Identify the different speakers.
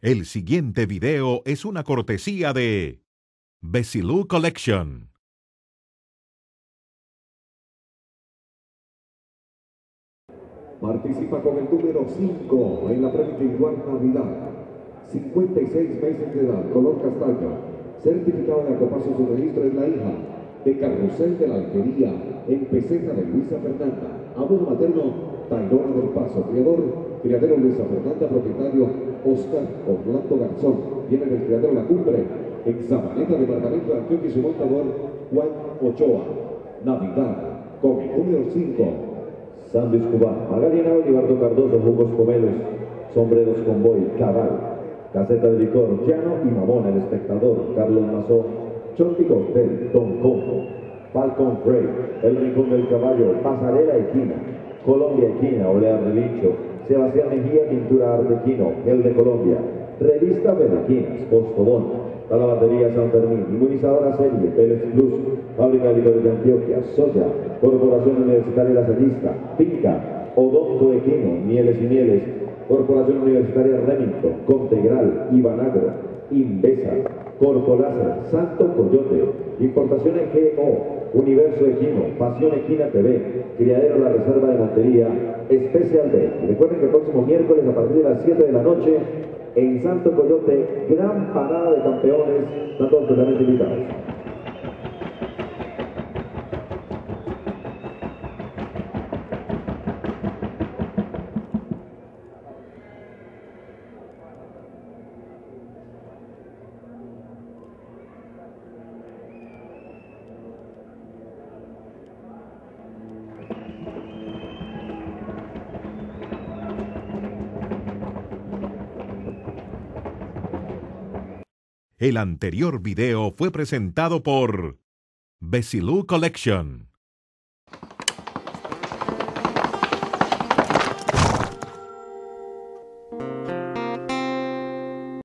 Speaker 1: El siguiente video es una cortesía de Besilu Collection.
Speaker 2: Participa con el número 5 en la premio individual Navidad. 56 meses de edad, color castaño. Certificado de acopazo, su registro es la hija de Carrusel de la Alquería, en Peseta de Luisa Fernanda. Abuelo materno, Tayrona del Paso. Criadero Luisa Fernanda. Propietario, Oscar Orlando Garzón. Viene del criadero La Cumbre, en Zabaleta, departamento de Antioquia, y su montador, Juan Ochoa. Navidad, con el número 5. Sandy Escobar, Magdalena Olivardo Cardoso, jugos pomelos, sombreros convoy, cabal, caseta de licor, Llano y Mamón, el espectador, Carlos Mazó, Chorti Cóctel, Don Combo, Falcon Frey, el rincón del caballo, Pasarela Equina, Colombia Equina, Olea Relincho, Sebastián Mejía, Pintura Ardequino, el de Colombia, Revista Bedequinas, Postobón, la Lavandería San Fermín, Inmunizadora Serie, Pérez Plus, Fábrica de Licores de Antioquia, Soya, Corporación Universitaria Lasallista, Finca, Odonto Equino, Mieles y Mieles, Corporación Universitaria Remington, Contegral, Ibanagro, Invesa, Corpoláser, Santo Coyote, Importaciones GO, Universo Equino, Pasión Equina TV, Criadero La Reserva de Montería, Especial D. Recuerden que el próximo miércoles a partir de las 7 de la noche en Santo Coyote, gran parada de campeones, están todos totalmente invitados.
Speaker 1: El anterior video fue presentado por Besilu Collection.